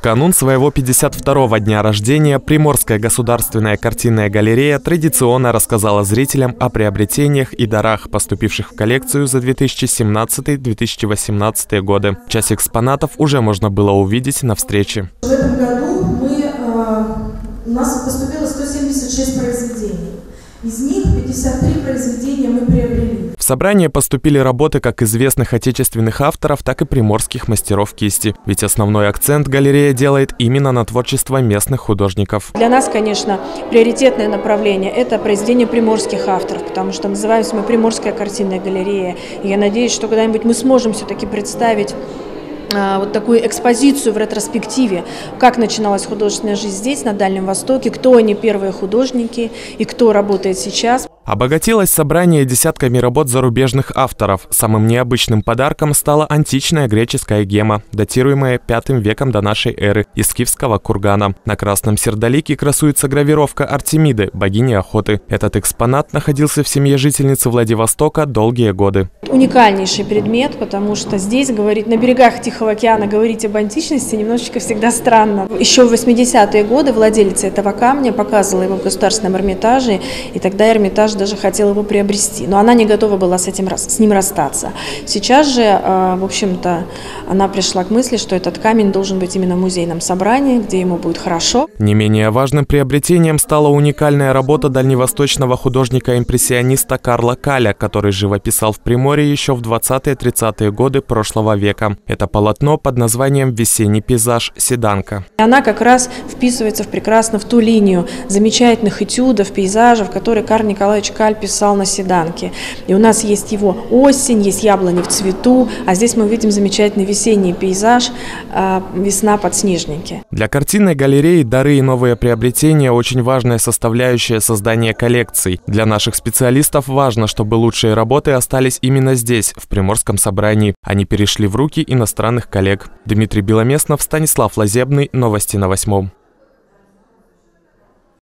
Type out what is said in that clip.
канун своего 52-го дня рождения Приморская государственная картинная галерея традиционно рассказала зрителям о приобретениях и дарах, поступивших в коллекцию за 2017-2018 годы. Часть экспонатов уже можно было увидеть на встрече. В этом году у нас поступило 176 произведений. Из них 53 произведения мы приобрели. В собрание поступили работы как известных отечественных авторов, так и приморских мастеров кисти. Ведь основной акцент галерея делает именно на творчество местных художников. Для нас, конечно, приоритетное направление – это произведения приморских авторов, потому что называемся мы Приморская картинная галерея. И я надеюсь, что когда-нибудь мы сможем все-таки представить вот такую экспозицию в ретроспективе, как начиналась художественная жизнь здесь, на Дальнем Востоке, кто они первые художники и кто работает сейчас. Обогатилось собрание десятками работ зарубежных авторов. Самым необычным подарком стала античная греческая гема, датируемая V веком до нашей эры, из скифского кургана. На красном сердолике красуется гравировка Артемиды, богини охоты. Этот экспонат находился в семье жительницы Владивостока долгие годы. Уникальнейший предмет, потому что здесь говорить на берегах Тихого океана, говорить об античности немножечко всегда странно. Еще в 80-е годы владелица этого камня показывала его в Государственном Эрмитаже, и тогда Эрмитаж даже хотел его приобрести, но она не готова была с ним расстаться. Сейчас же, в общем-то, она пришла к мысли, что этот камень должен быть именно в музейном собрании, где ему будет хорошо. Не менее важным приобретением стала уникальная работа дальневосточного художника-импрессиониста Карла Каля, который живописал в Приморье еще в 20-30-е годы прошлого века. Это полотно под названием «Весенний пейзаж. Седанка». Она как раз вписывается прекрасно в ту линию замечательных этюдов, пейзажев, которые Карл Николаевич Каль писал на седанке. И у нас есть его осень, есть яблони в цвету, а здесь мы видим замечательный весенний пейзаж, весна подснежники. Для картинной галереи дары и новые приобретения – очень важная составляющая создания коллекций. Для наших специалистов важно, чтобы лучшие работы остались именно здесь, в Приморском собрании. Они перешли в руки иностранных коллег. Дмитрий Беломеснов, Станислав Лазебный. Новости на 8.